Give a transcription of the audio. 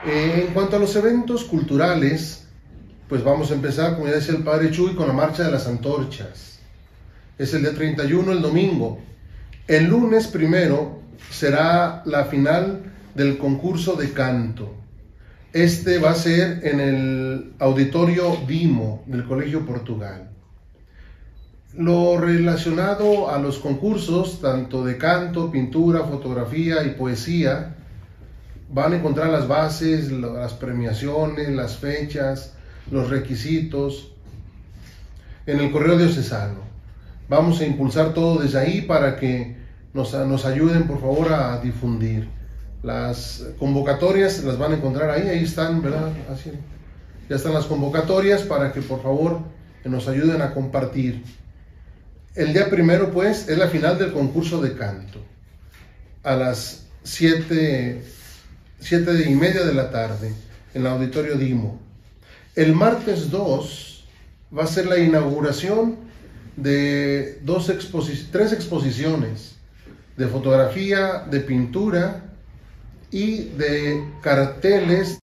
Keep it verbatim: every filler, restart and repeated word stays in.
Eh, en cuanto a los eventos culturales, pues vamos a empezar, como ya decía el padre Chuy, con la marcha de las antorchas. Es el día treinta y uno, el domingo. El lunes primero será la final del concurso de canto. Este va a ser en el auditorio Dimo del Colegio Portugal. Lo relacionado a los concursos, tanto de canto, pintura, fotografía y poesía, van a encontrar las bases, las premiaciones, las fechas, los requisitos en el correo diocesano. Vamos a impulsar todo desde ahí para que nos, nos ayuden, por favor, a difundir. Las convocatorias las van a encontrar ahí, ahí están, ¿verdad? Así, ya están las convocatorias para que, por favor, nos ayuden a compartir. El día primero, pues, es la final del concurso de canto, a las siete, siete y media de la tarde, en el auditorio Dimo. El martes dos va a ser la inauguración de dos exposi- tres exposiciones de fotografía, de pintura y de carteles